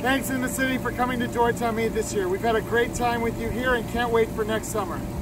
Thanks in the city for coming to Georgetown Mead this year. We've had a great time with you here and can't wait for next summer.